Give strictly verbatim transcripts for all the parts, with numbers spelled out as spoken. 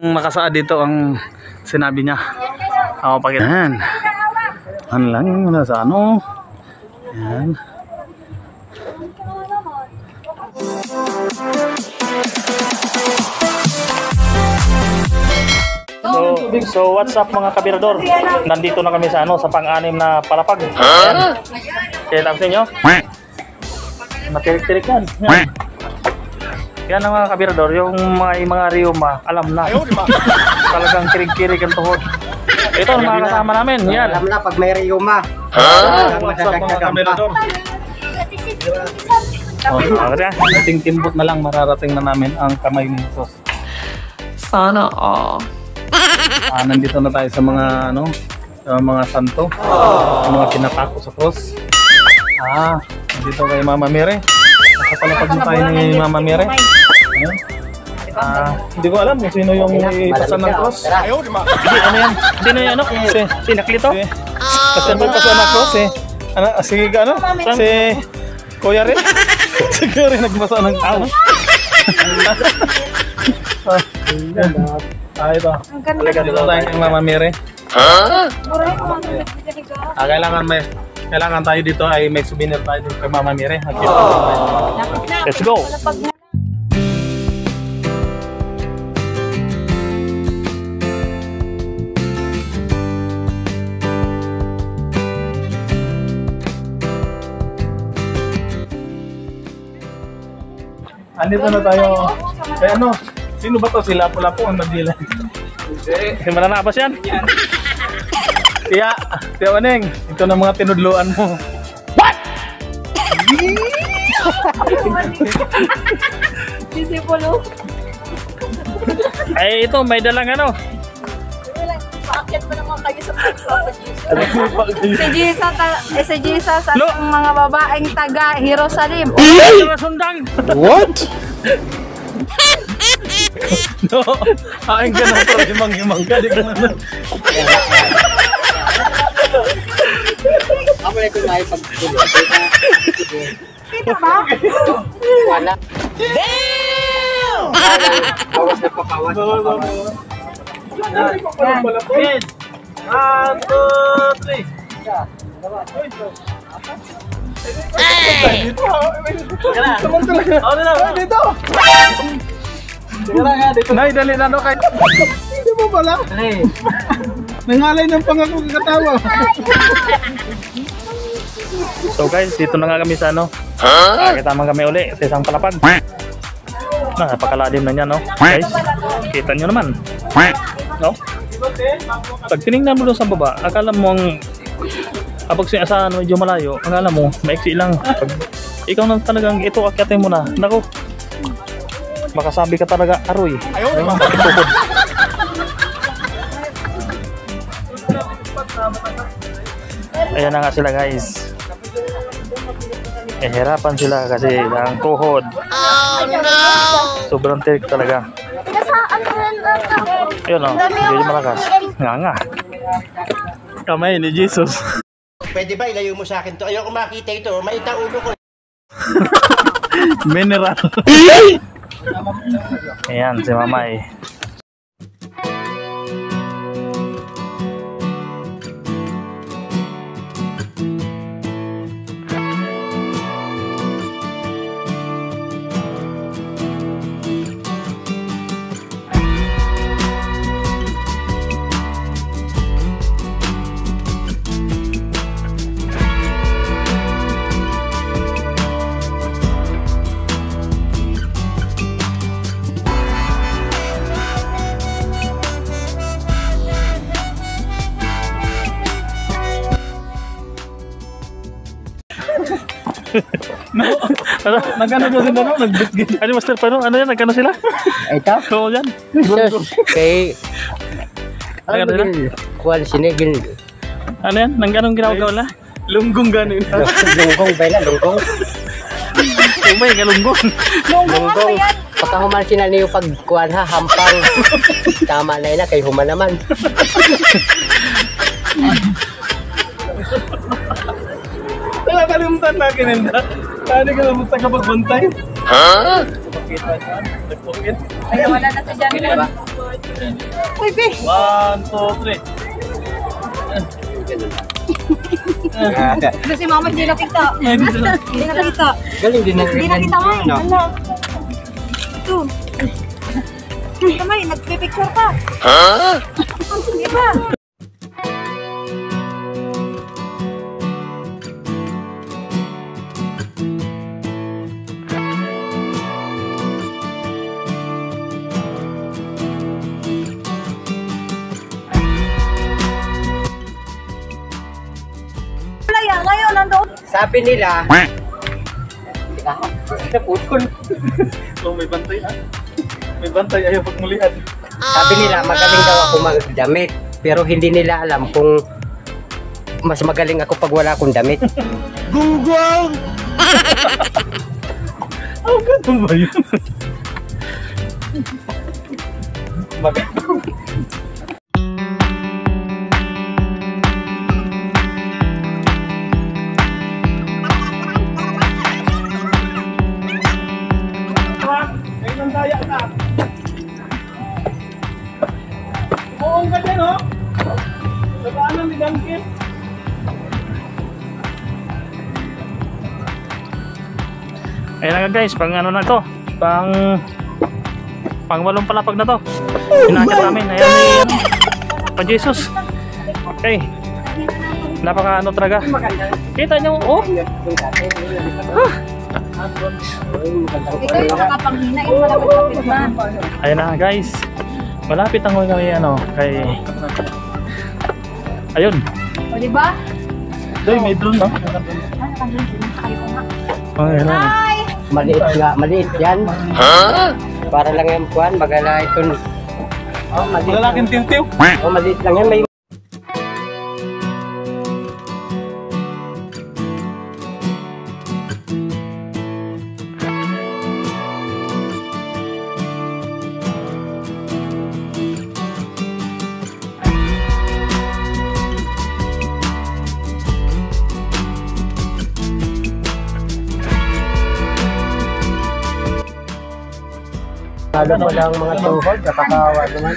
Nakasaad dito ang sinabi niya. Ako pag yan. Ano lang yung nasa ano. Yan. So, so what's up mga kabirador? Nandito na kami sa ano, sa pang-anim na palapag. Ayan. Kaya lang sa inyo. Matirik-tirik yan. Yan. Yan ang mga kabirador, yung mga, mga riuma, alam na. Talagang kirig-kirig ang tuhod. Ito ang mga kasama namin. Yan. Alam na pag may riuma. Huh? What's up mga kabirador? Oh, ating timbot na lang mararating na namin ang kamay ni Jesus. Sana all. Ah, nandito na tayo sa mga ano, sa mga santo, sa mga pinatako sa cross. Ah, nandito kay Mama Mary. Nakapalapag na tayo ni Mama Mary. Ayun. Ah, hindi ko alam kung sino yung ipasan ng cross. Hindi, ano yan? Hindi na yan, ano? Si, si Naklito? Kasi ba ipasan ng cross eh? Ano, sige ka, ano? Si Kuya rin? Si Kuya rin nagbasa ng cross. Ah, ito. Halika dito tayo kay Mama Mary. Ah, kailangan may kailangan tayo dito ay may souvenir tayo dito kay Mama Mary. Let's go. Andito na tayo. Kaya ano? Sino ba to? Sila pula po ang nagdilan. Hindi. Mananabas yan? Kaya, Tiya Maneng, ito na mga tinudluan mo. What? Disipulo. Ay, ito, may dalang ano. Paakit pa naman kayo sa Papa Jesus. Si Jesus, eh, si Jesus at ang mga babaeng taga Jerusalem. What? No, haing ka na ito, himang-himang ka, di ka na. Ako na ito na ay pagkulo. Kita ba? Wala. Damn! Awas na papawas. Yan. One, two, three. Hey! Dito! Dito! Nay, dali na no kay. Hindi mo pala. Nangalay ng pangako katawa. So guys, dito na nga kami sa ano. Huh? Kita man kami uli sa isang palapag. Nah, napakalalim na niya, no? Guys, kita nyo naman. No? Pag tinignan mo doon sa baba, akala mo ang kapag sinasaan medyo malayo, akala mo maiksi lang. Pag ikaw na talagang ito akyatin mo na. Naku. Makasabi ka talaga, aroy. Ayun, makikupod. Ayan na nga sila guys. Eh, hirapan sila kasi ang tuhod. Oh no! Sobrang tirik talaga. Ayun o, hindi malakas. Nga nga. Kamay ni Jesus. Pwede ba ilayo mo sa akin to? Ayoko makita ito. May taulo ko. Mineral. Ayan, si Mamay. No, ano, nagkano ba sila no? Nagbitgit. Ano master paano? Ano yan? Nagkano sila? Ito? Oo yan. Sus, kay... Nagkano sila? Kuwan sinigil. Ano yan? Nangganong ginagawa na? Lunggong ganin. Lunggong ba na? Lunggong? Umay nga lunggong. Lunggong. Pagkahuman sila niyo pagkuhan ha, hampang. Tama na yun kay human naman. Nakalimutan na kininda. Kaya ka naman sa kapagbantay. Ha? Ay, wala na sa dyan. Uy, be. One, two, three. Kasi mama hindi nakita. Hindi nakita. Galing din ng Hindi nakita mo. no? Ano? Ito. Kamay, nagpipicture ka. Ha? Hindi ba? Wala ngayon, nandoon. Sabi nila, naputol. So may bantay ha? May bantay, ayaw pagmulihan. Sabi nila, magaling daw ako magdamit. Pero hindi nila alam kung mas magaling ako pag wala akong damit. Gunggong! Oh, ganun ba yun? Maganda. Ayun ang daya ka. Buong ka dyan, oh. Sa paanan ni Duncan. Ayan na nga guys, pang ano na to, pang pang walong palapag na to. Pinakit namin, ayan ni ano, pa Jesus. Okay, napaka ano talaga. Kita nyo, oh. Ah. Ito yung nakapanghina, yung malapit-lapit na. Ayan na guys, malapit ang kami ano, kay ayun. O diba? Doy, may drone no? Ah, nakapanghina, nakakali ko nga. Oh, ayan na. Hi! Maliit nga, maliit yan. Para lang yung kuhan, magala ito. Oh, maliit Lalaking lang. tintiw. Oh, maliit lang yan. May Lalo mo lang mga tuhod, napakawa naman.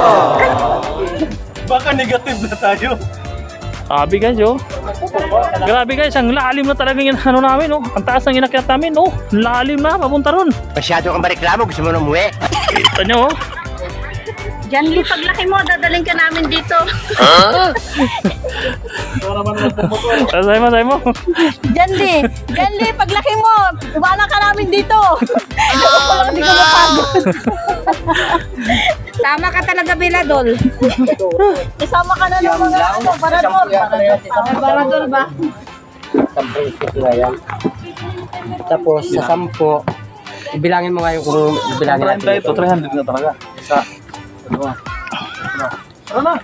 Baka negative na tayo. Grabe guys, oh. Grabe guys, ang lalim na talaga yung ano namin, oh. Ang taas ng inakyat namin, oh. Lalim na, papunta ron. Masyado kang mareklamo, gusto mo na umuwi. Kita nyo, oh. Jan Lee, paglaki mo, dadaling ka namin dito. Say mo, say mo. Jan Lee, Jan Lee, paglaki mo, iwanan ka namin dito. Hindi ko mapagod. Tama ka talaga, Biladol. Isama ka na ng mga ano, Parador. Parador ba? Sampung isip na yan. Tapos sa sampo, ibilangin mo nga yung kung ibilangin natin. Ito, three hundred na talaga. Isa. Dalawa. Tara na.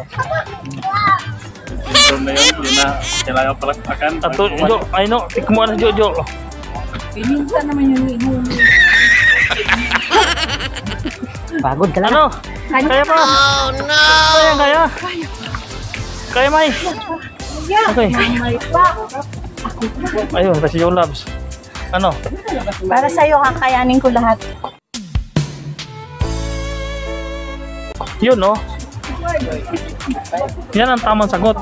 Ito na yun, hindi na kailangan palakpakan. Ato, Jo, ay no, tikmo na Jojo. Pininsan naman yung inuwi. Pagod ka lang. Ano? Kaya pa? Oh no! Kaya, kaya. Kaya, May. Okay. Ayun, kasi yung labs. Ano? Para sa'yo, kakayanin ko lahat. Yun, no? Yan ang tamang sagot.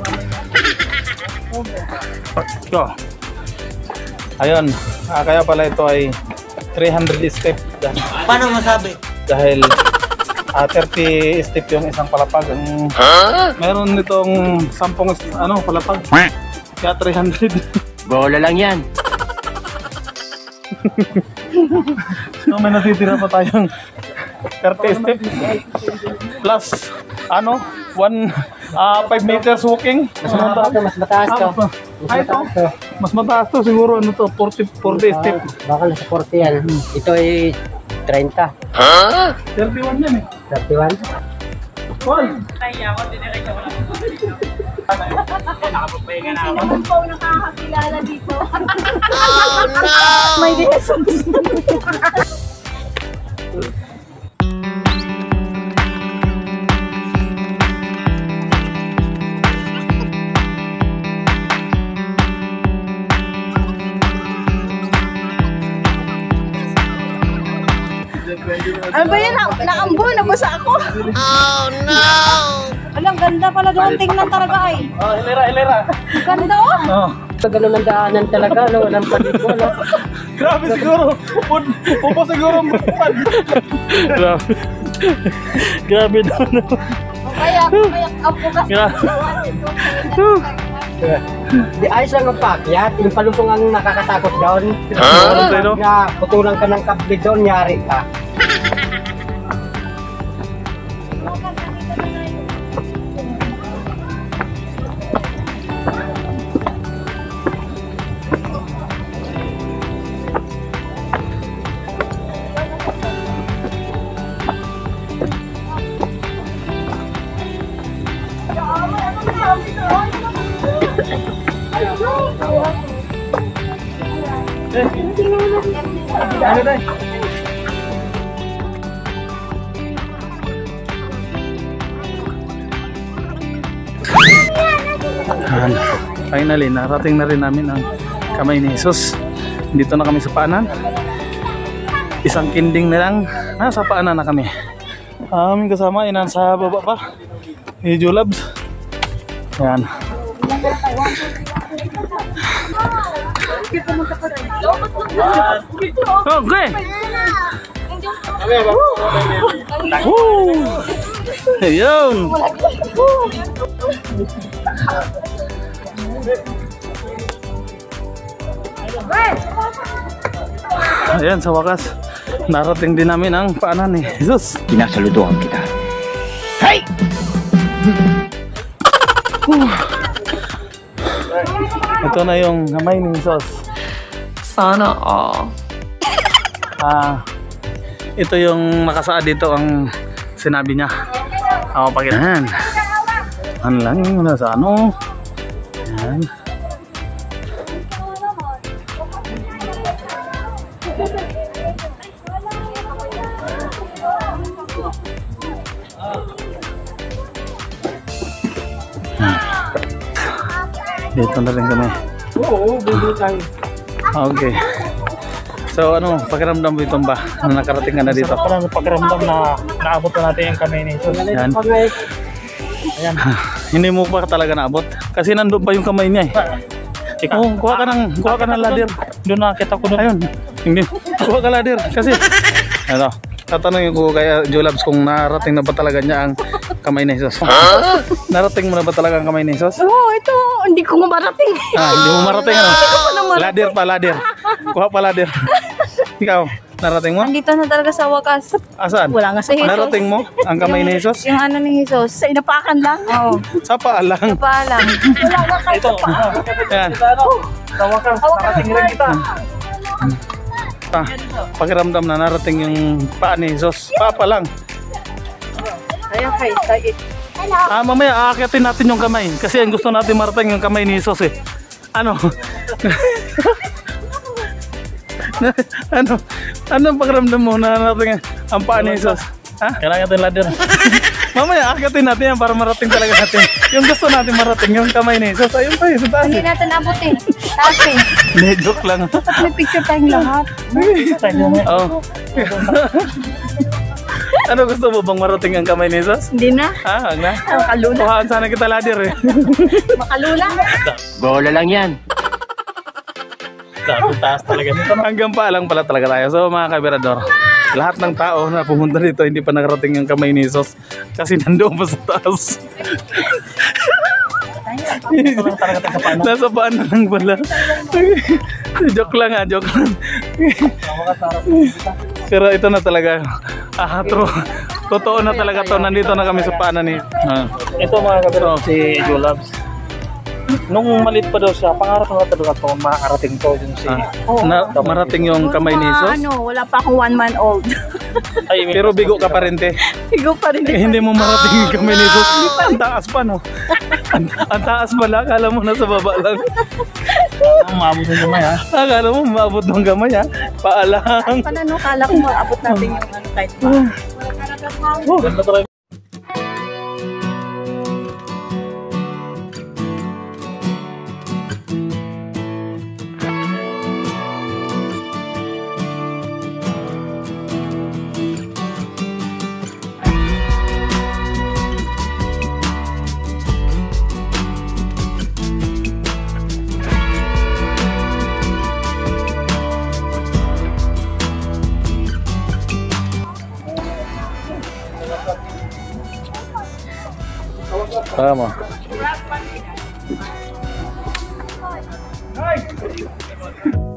Go. Ayun, ah, kaya pala ito ay three hundred step. Paano masabi? Dahil ah, thirty step yung isang palapag. Ang, meron nitong sampung ano, palapag. Kaya three hundred. Bola lang yan. So may natitira pa tayong thirty step plus ano, one ah five meters walking. Mas mataas to, mas mataas to. Ah, ay, ito. Mas mataas to siguro ano to, forty forty step. Baka nasa forty yan. Ito ay thirty. thirty-one yan eh. thirty-one. Paul. Sino po nakakakilala dito? Oh no! May lessons. Ano ba yan? Na- Naambon, Mabasa ako. Oh no! Alang ganda pala doon. Tingnan talaga ay. Oh, hilera, hilera. Ganda oh. Oh. Sa ganun ang daanan talaga, no? Walang paliko, no? Grabe siguro. Upod, upo siguro mapad. Grabe. Grabe daw. No? Kaya, kaya ako kasi. Di ayos lang ang paakyat, yung palusong ang nakakatakot doon. Ano tayo? Na putulan ka ng kable doon, yari ka. Ano tayo? Ayan. Finally, narating na rin namin ang kamay ni Jesus. Dito na kami sa paanan. Isang kinding na lang. Nasa paanan na kami. Aming kasama ay nasa baba pa. Ni Julabs. Ayan. Okay. Woo! Ayun. Ayan, sa wakas narating din namin ang paanan ni Jesus. Pinasaludohan kita. Hey! Ito na yung kamay ni Jesus. Sana all. Ah, ito yung nakasaad dito ang sinabi niya. Ako pakitaan. Ano lang yung nasa ano. Ayan. Dito na rin kami. Oo, bubuli tayo. Okay. So ano, pakiramdam mo itong ba na nakarating ka na dito? Parang pakiramdam na naabot na natin yung kamay ni Jesus. Yan. Ayan. Hindi mo pa talaga naabot kasi nandun pa yung kamay niya eh. Ika, Oh, kuha ka ng kuha ka ng ladder. doon nakita ko doon. Ayun. Hindi. Kuha ka ladder kasi ano, tatanungin ko kaya Julabs kung narating na ba talaga niya ang kamay ni Jesus. Narating mo na ba talaga ang kamay ni Jesus? Oo, ito. Hindi ko marating. Ah, hindi mo marating ano? Ladder pa, ladder. Kuha pa ladder. Ikaw, narating mo? Andito na talaga sa wakas. Asaan? Wala nga sa Jesus. Narating mo ang kamay ni Jesus? Yung ano ni Jesus. Sa inapakan lang. Oo. Sa paa lang. Paalam. Wala nga kayo Ito, sa paa. Ayan. sa wakas, nakating rin kita. Ah, pakiramdam na narating yung paa ni Jesus. Paa pa lang. Ayan kayo. Sa Ah, mamaya aakyatin natin yung kamay. Kasi ang gusto natin marating yung kamay ni Jesus eh. Ano? ano? Ano ang pakiramdam mo na narating ang paa ni Jesus? Ha? Kailangan natin ladder. Mamaya aakyatin natin yan para marating talaga natin. Yung gusto natin marating yung kamay ni Jesus. Ayun tayo, sa taas. Hindi natin abutin. Kasi, Hindi, joke lang. may picture tayong lahat. Oh. Ano gusto mo bang marating ang kamay ni Jesus? Hindi na. Ha, wag na. Makalula. Kuhaan sana kita ladder eh. Makalula. Bola lang yan. Sabi, taas talaga nito. Hanggang pa lang pala talaga tayo. So mga kabirador, lahat ng tao na pumunta dito hindi pa nakarating ang kamay ni Jesus kasi nandoon pa sa taas. Ito lang talaga tayo sa paano. Nasa paan na lang pala. Joke lang ha, joke lang. Pero ito na talaga. Ah, true. Totoo na talaga to. Nandito na kami sa paanan ni. Ah. Ito mga kabiro, So, si Julabs. Nung malit pa daw siya, pangarap na talaga ito, makarating to yung si... ah, na, marating yung kamay ni Jesus. Ano, wala pa akong one man old. Ay, may- Pero bigo ka pa rin te. Higo pa rin. Eh, hindi mo marating yung kamay ni Jesus. Ang taas pa no. Ang, ang taas pala. Akala mo nasa baba lang. Ang maabot ng gamay ha. Akala mo maabot ng kamay ha. Paalang. Pala no, kala ko maabot natin yung ano kahit pa. Ganda talaga. Tama.